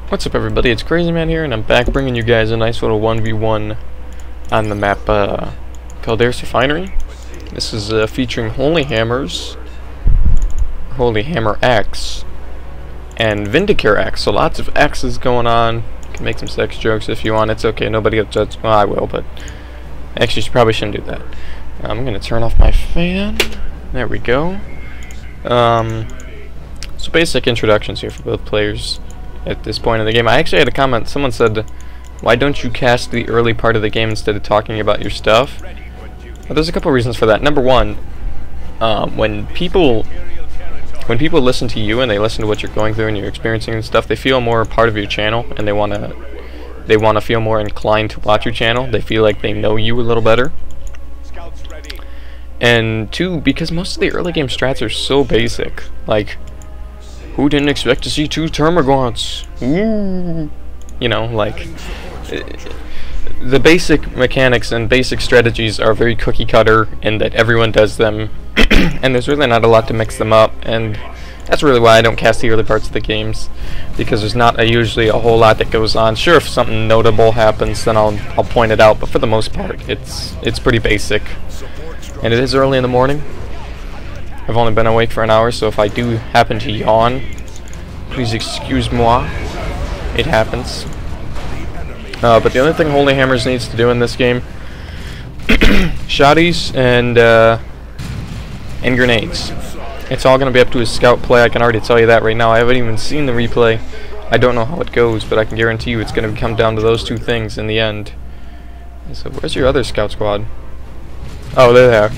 What's up, everybody? It's Crazy Man here, and I'm back bringing you guys a nice little 1v1 on the map Calderis Refinery. This is featuring Holy Hammers, Holy Hammer X, and Vindicare X. So lots of X's going on. You can make some sex jokes if you want. It's okay. Nobody will judge. Well, I will, but actually, you probably shouldn't do that. I'm gonna turn off my fan. There we go. So basic introductions here for both players. At this point in the game, I actually had a comment. Someone said, "Why don't you cast the early part of the game instead of talking about your stuff?" Well, there's a couple reasons for that. Number one, when people listen to you and they listen to what you're going through and you're experiencing and stuff, they feel more a part of your channel, and they wanna feel more inclined to watch your channel. They feel like they know you a little better. And two, because most of the early game strats are so basic, like, who didn't expect to see 2 Termagants? Ooh. You know, like, the basic mechanics and basic strategies are very cookie cutter in that everyone does them, and there's really not a lot to mix them up, and that's really why I don't cast the early parts of the games, because there's not usually a whole lot that goes on. Sure, if something notable happens, then I'll point it out, but for the most part, it's pretty basic. And it is early in the morning. I've only been awake for an hour, so if I do happen to yawn, please excuse moi. It happens. But the only thing Holy Hammers needs to do in this game, shotties and grenades. It's all going to be up to his scout play. I can already tell you that right now. I haven't even seen the replay. I don't know how it goes, but I can guarantee you it's going to come down to those 2 things in the end. So where's your other scout squad? Oh, there they are.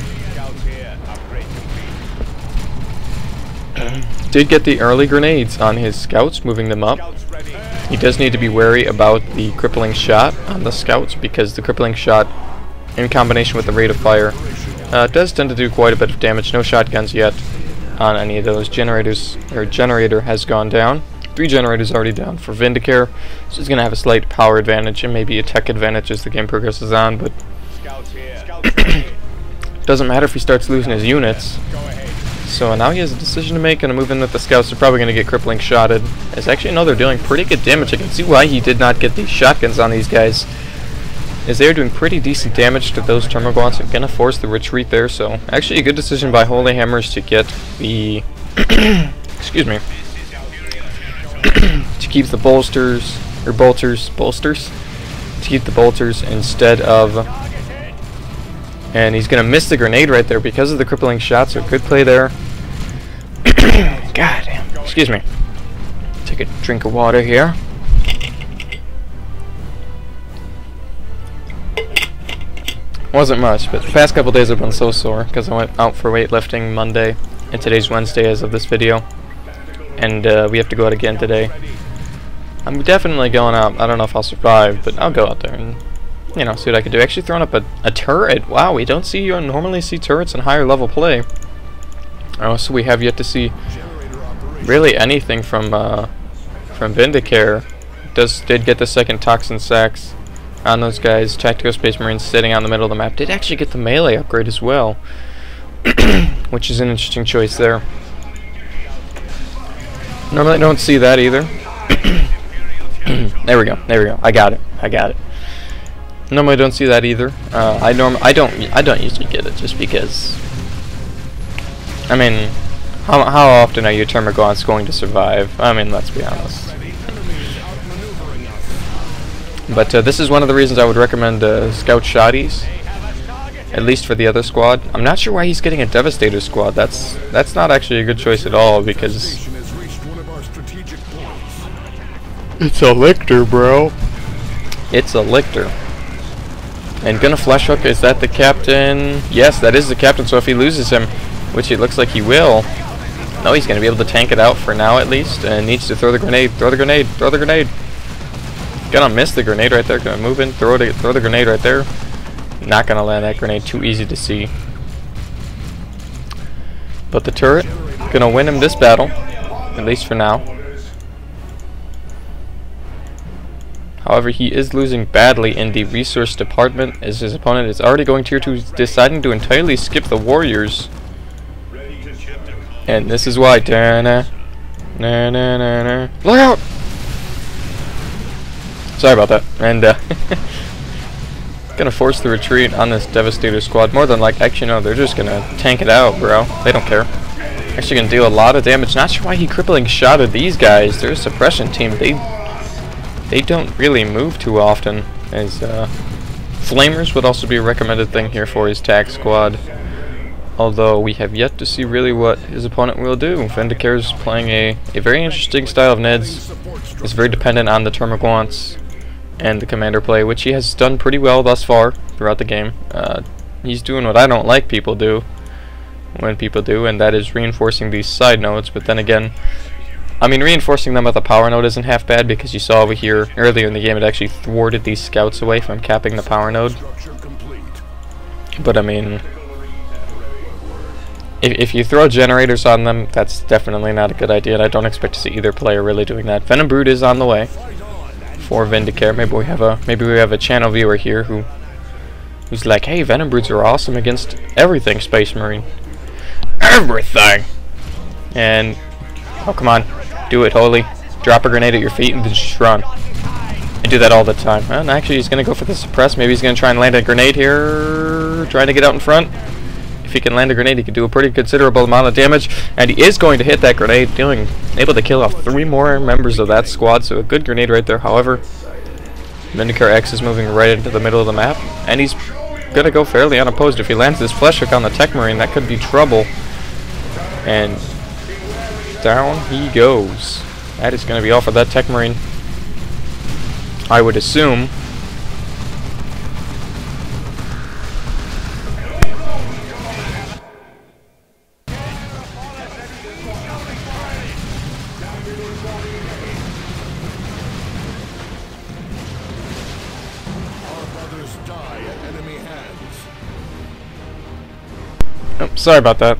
Did get the early grenades on his scouts, moving them up. He does need to be wary about the crippling shot on the scouts, because the crippling shot, in combination with the rate of fire, does tend to do quite a bit of damage. No shotguns yet on any of those. Generator has gone down. 3 generators already down for Vindicare, so he's going to have a slight power advantage and maybe a tech advantage as the game progresses on, but doesn't matter if he starts losing his units. So now he has a decision to make, and a move in with the scouts. They're probably going to get crippling shotted. As actually, no, they're doing pretty good damage. I can see why he did not get these shotguns on these guys, as they're doing pretty decent damage to those Termagants. They're going to force the retreat there, so actually a good decision by Holy Hammers to get the excuse me, to keep the bolsters, to keep the bolters instead of, and he's going to miss the grenade right there because of the crippling shot, so good play there. God damn. Excuse me. Take a drink of water here. Wasn't much, but the past couple days I've been so sore because I went out for weightlifting Monday, and today's Wednesday as of this video. And we have to go out again today. I'm definitely going out. I don't know if I'll survive, but I'll go out there and, you know, see what I can do. Actually throwing up a turret. Wow, we don't normally see turrets in higher level play. Oh, so we have yet to see really anything from Vindicare. Did get the second Toxin Sacks on those guys. Tactical Space Marines sitting on the middle of the map. Did actually get the melee upgrade as well, which is an interesting choice there. Normally I don't see that either. There we go. I got it. Normally I don't see that either. I don't usually get it, just because, I mean, how often are your Termagants going to survive? I mean, let's be honest. But this is one of the reasons I would recommend Scout Shotties, at least for the other squad. I'm not sure why he's getting a Devastator squad. That's not actually a good choice at all, because it's a Lictor, bro. It's a Lictor. And gonna flesh hook, is that the captain? Yes, that is the captain, so if he loses him, which it looks like he will, no, he's gonna be able to tank it out for now at least, and needs to throw the grenade, throw the grenade. Gonna miss the grenade right there, gonna move in, throw the grenade right there. Not gonna land that grenade, too easy to see. But the turret, gonna win him this battle, at least for now. However, he is losing badly in the resource department, as his opponent is already going tier 2, deciding to entirely skip the warriors. And this is why. Look out! sorry about that. And gonna force the retreat on this Devastator squad. More than like, actually no, they're just gonna tank it out, bro. They don't care. Actually gonna deal a lot of damage. Not sure why he crippling shot at these guys. They're a suppression team. They don't really move too often. As Flamers would also be a recommended thing here for his tag squad. Although we have yet to see really what his opponent will do. Vindicare is playing a very interesting style of Ned's. It's very dependent on the Termagants and the commander play, which he has done pretty well thus far throughout the game. He's doing what I don't like people do when people do, and that is reinforcing these side nodes. But then again, I mean, reinforcing them with a power node isn't half bad, because you saw over here earlier in the game it actually thwarted these scouts away from capping the power node. But I mean, if you throw generators on them, that's definitely not a good idea, and I don't expect to see either player really doing that. Venom Brood is on the way for Vindicare. Maybe we have a channel viewer here who's like, hey, Venom Broods are awesome against everything, Space Marine. Everything! And, oh come on, do it, Holy. Drop a grenade at your feet and then just run. I do that all the time. And actually he's gonna go for the suppress. Maybe he's gonna try and land a grenade here, trying to get out in front. If he can land a grenade, he can do a pretty considerable amount of damage, and he is going to hit that grenade, able to kill off 3 more members of that squad, so a good grenade right there. However, Vindicare X is moving right into the middle of the map, and he's going to go fairly unopposed. If he lands this Flesh Hook on the Tech Marine, that could be trouble. And down he goes. That is going to be all for that Tech Marine, I would assume. Oh, sorry about that.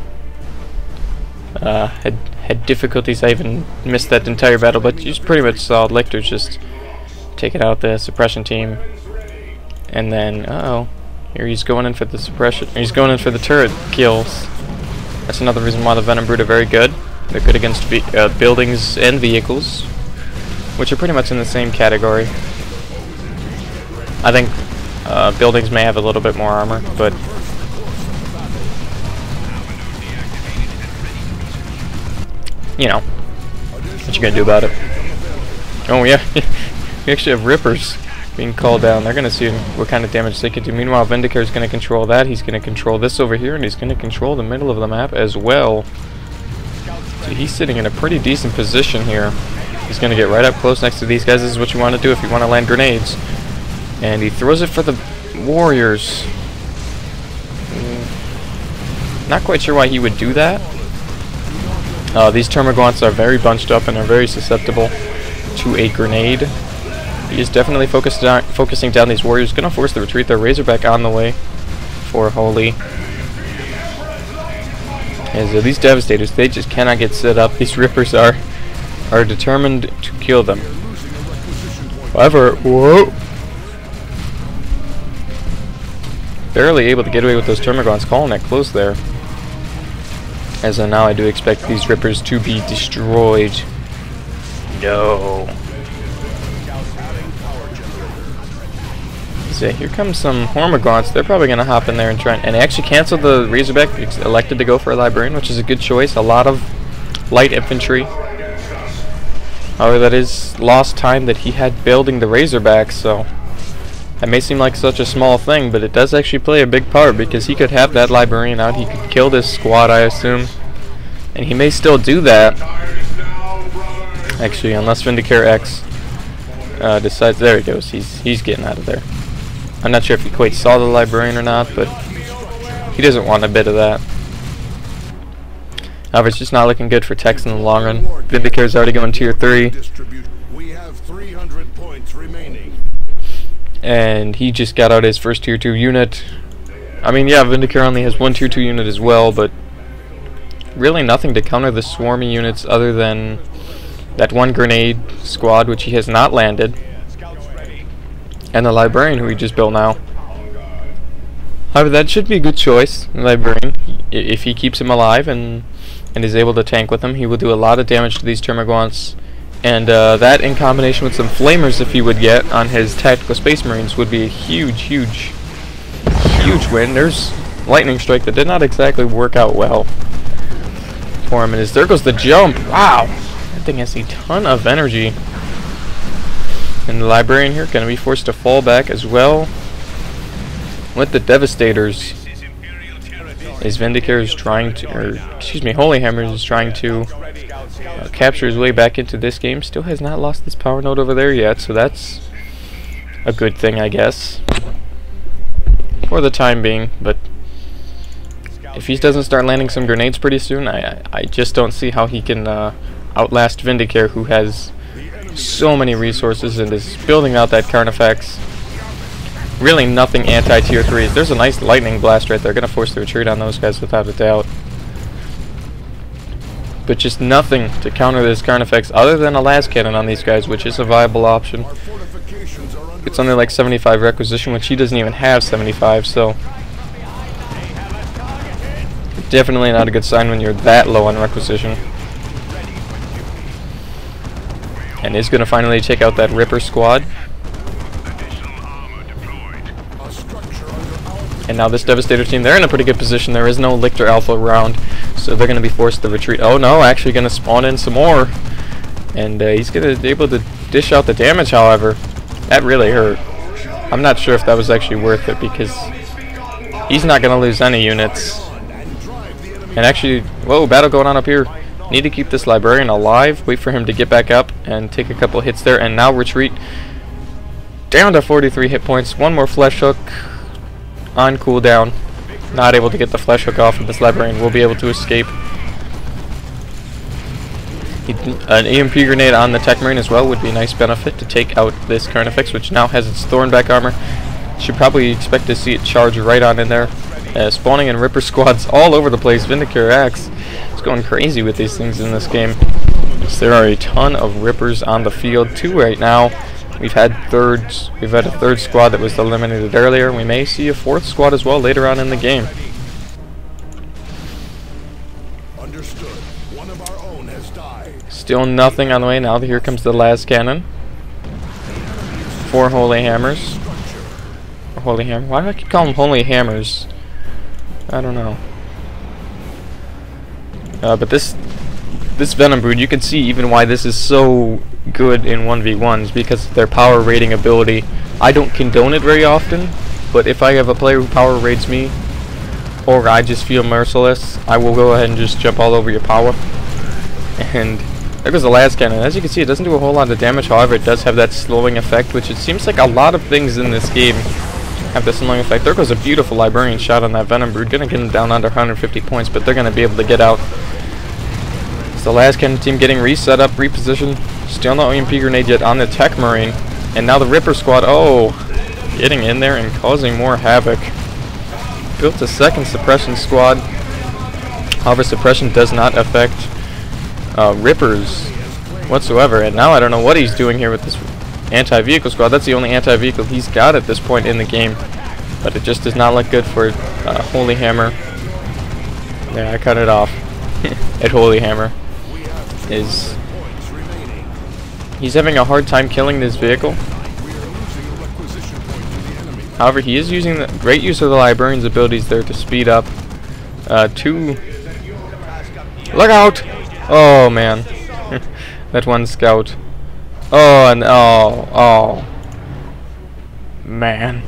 Had difficulties. I even missed that entire battle, but you just pretty much saw Lictor just taking out the suppression team, and then here he's going in for the suppression. He's going in for the turret kills. That's another reason why the Venom Brood are very good. They're good against buildings and vehicles, which are pretty much in the same category. I think buildings may have a little bit more armor, but you know, what you gonna do about it? Oh yeah, we actually have Rippers being called down. They're gonna see what kind of damage they can do. Meanwhile, Vindicare is gonna control that. He's gonna control this over here, and he's gonna control the middle of the map as well. So he's sitting in a pretty decent position here. He's gonna get right up close next to these guys. This is what you want to do if you want to land grenades. And he throws it for the warriors. Not quite sure why he would do that. These Termagants are very bunched up and are very susceptible to a grenade. He is definitely focusing down these warriors. Gonna force the retreat. Their Razorback on the way for Holy. As these Devastators, they just cannot get set up. These Rippers are determined to kill them. However, whoa! Barely able to get away with those Termagants calling it close there. As of now, I do expect these Rippers to be destroyed. No. So here comes some Hormagaunts. They're probably going to hop in there and try and actually cancel the Razorback. Elected to go for a Librarian, which is a good choice. A lot of light infantry. However, that is lost time that he had building the Razorback, so that may seem like such a small thing, but it does actually play a big part, because he could have that Librarian out, he could kill this squad, I assume, and he may still do that. Actually, unless Vindicare X decides, there he goes, he's getting out of there. I'm not sure if he quite saw the Librarian or not, but he doesn't want a bit of that. However, it's just not looking good for Tex in the long run. Vindicare's already going tier 3. We have 300 points remaining. And he just got out his first tier 2 unit. I mean, yeah, Vindicare only has 1 tier 2 unit as well, but really nothing to counter the swarmy units other than that 1 grenade squad, which he has not landed, and the Librarian, who he just built now. However, that should be a good choice, the Librarian. If he keeps him alive and is able to tank with him, he will do a lot of damage to these Termagants And that in combination with some flamers if he would get on his Tactical Space Marines would be a huge, huge, huge win. There's Lightning Strike that did not exactly work out well for him. And there goes the jump. Wow. That thing has a ton of energy. And the Librarian here going to be forced to fall back as well. With the Devastators, as Vindicator is trying to, or excuse me, Holy Hammer is trying to capture his way back into this game. Still has not lost this power node over there yet, so that's a good thing, I guess, for the time being. But if he doesn't start landing some grenades pretty soon, I just don't see how he can outlast Vindicator, who has so many resources and is building out that Carnifex. Really nothing anti-tier 3s. There's a nice lightning blast right there. Gonna force the retreat on those guys without a doubt. But just nothing to counter this Carnifex other than a las cannon on these guys, which is a viable option. It's only like 75 requisition, which he doesn't even have 75, so definitely not a good sign when you're that low on requisition. And is gonna finally take out that Ripper squad. And now this Devastator team, they're in a pretty good position. There is no Lictor Alpha around, so they're going to be forced to retreat. Oh no, actually going to spawn in some more. And he's going to be able to dish out the damage, however. That really hurt. I'm not sure if that was actually worth it, because he's not going to lose any units. And actually, whoa, battle going on up here. Need to keep this Librarian alive, wait for him to get back up and take a couple hits there, and now retreat down to 43 hit points. One more Flesh Hook on cooldown. Not able to get the Flesh Hook off, and this Librarian will be able to escape. An EMP grenade on the Tech Marine as well would be a nice benefit to take out this Carnifex, which now has its Thornback armor. Should probably expect to see it charge right on in there. Spawning in Ripper squads all over the place. Vindicator Axe is going crazy with these things in this game. So there are a ton of Rippers on the field, 2 right now. We've had thirds. We've had a third squad that was eliminated earlier. We may see a 4th squad as well later on in the game. Understood. One of our own has died. Still nothing on the way. Now here comes the las cannon. 4 Holy Hammers. Or Holy Hammer. Why do I keep calling them Holy Hammers? I don't know. But this Venom Brood, you can see even why this is so good in 1v1s, because of their power rating ability. I don't condone it very often, but if I have a player who power rates me, or I just feel merciless, I will go ahead and just jump all over your power. And there goes the las cannon. As you can see, it doesn't do a whole lot of damage, however it does have that slowing effect, which it seems like a lot of things in this game have this slowing effect. There goes a beautiful Librarian shot on that Venom Brood. Gonna get him down under 150 points, but they're gonna be able to get out. It's the las cannon team getting reset up, repositioned. Still no EMP grenade yet on the Tech Marine. And now the Ripper squad, oh, getting in there and causing more havoc. Built a second suppression squad. However, suppression does not affect Rippers whatsoever. And now I don't know what he's doing here with this anti-vehicle squad. That's the only anti-vehicle he's got at this point in the game. But it just does not look good for Holy Hammer. Yeah, I cut it off. At Holy Hammer is... He's having a hard time killing this vehicle. However, he is using the great use of the Librarian's abilities there to speed up. Look out! Oh man, that one scout. Oh, and oh man.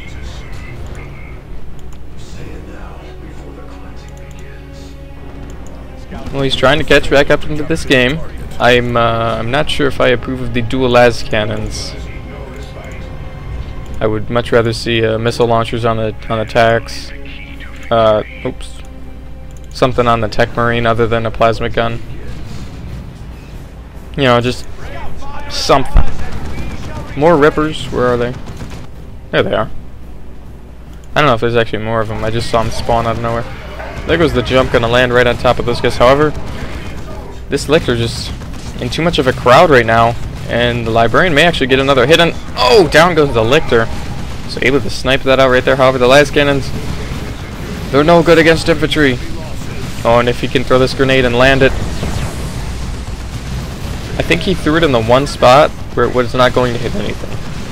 Well, he's trying to catch back up into this game. I'm not sure if I approve of the dual las cannons. I would much rather see missile launchers on the attacks. Oops. Something on the Tech Marine other than a plasma gun. You know, just something. More Rippers. Where are they? There they are. I don't know if there's actually more of them. I just saw them spawn out of nowhere. There goes the jump, gonna land right on top of those guys. However, this Lictor just in too much of a crowd right now, and the Librarian may actually get another hit on. Oh, down goes the Lictor. So able to snipe that out right there. However, the las cannons, they're no good against infantry. Oh, and if he can throw this grenade and land it. I think he threw it in the one spot where it was not going to hit anything.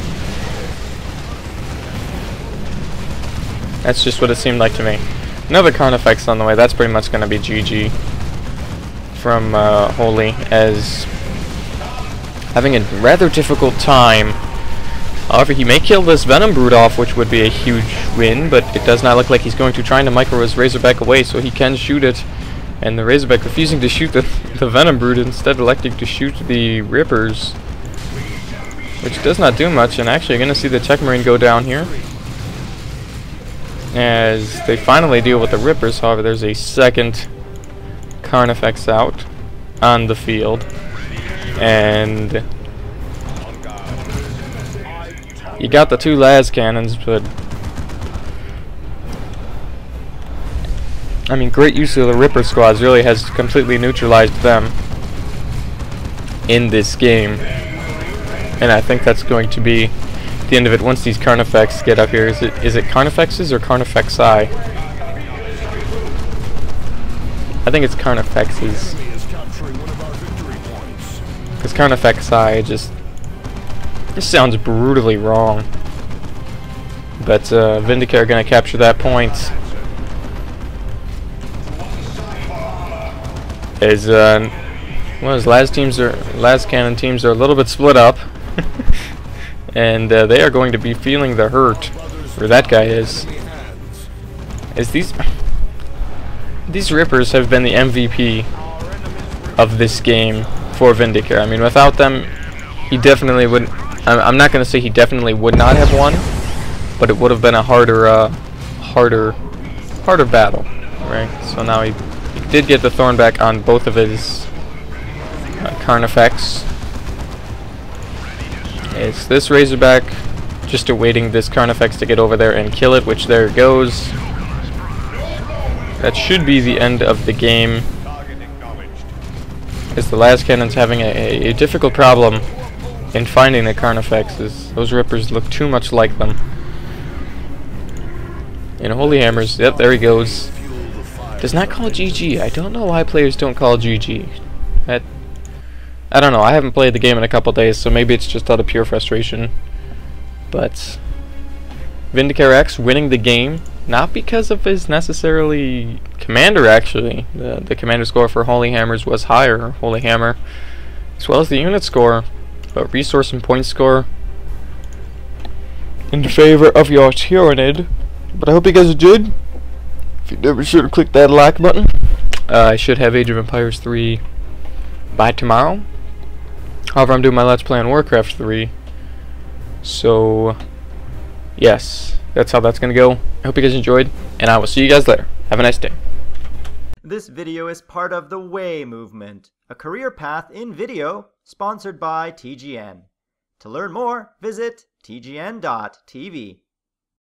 That's just what it seemed like to me. Another Carnifex on the way. That's pretty much going to be GG from Holy, as having a rather difficult time. However, he may kill this Venom Brood off, which would be a huge win, but it does not look like he's going to, trying to micro his Razorback away so he can shoot it. And the Razorback refusing to shoot the Venom Brood, instead electing to shoot the Rippers, which does not do much. And actually, you're going to see the Tech Marine go down here as they finally deal with the Rippers. However, there's a second Carnifex out on the field, and you got the two las cannons, but I mean, great use of the Ripper squads really has completely neutralized them in this game, and I think that's going to be the end of it once these Carnifex get up here. Is it Carnifexes or Carnifexi? I think it's Carnifexes, because Carnifexi just sounds brutally wrong. But Vindicare are going to capture that point. As well, as las cannon teams are a little bit split up, and they are going to be feeling the hurt, or that guy is. As these Rippers have been the MVP of this game for Vindicare. I mean, without them, he definitely would. I'm not going to say he definitely would not have won, but it would have been a harder battle, right? So now he did get the Thornback on both of his Carnifex. It's this Razorback just awaiting this Carnifex to get over there and kill it, which there it goes. That should be the end of the game, as the las cannon's having a difficult problem in finding the Carnifexes. Those Rippers look too much like them. And Holy Hammers, yep, there he goes. Does not call GG. I don't know why players don't call GG. I don't know, I haven't played the game in a couple days, so maybe it's just out of pure frustration. But Vindicare X winning the game, not because of his necessarily commander, actually. The commander score for Holy Hammers was higher, Holy Hammer, as well as the unit score, but resource and point score in favor of your Tyranid. But I hope you guys enjoyed. If you did, be sure to click that like button. I should have Age of Empires 3 by tomorrow. However, I'm doing my Let's Play on Warcraft 3. So, yes, that's how that's going to go. I hope you guys enjoyed, and I will see you guys later. Have a nice day. This video is part of the WAY movement, a career path in video sponsored by TGN. To learn more, visit tgn.tv.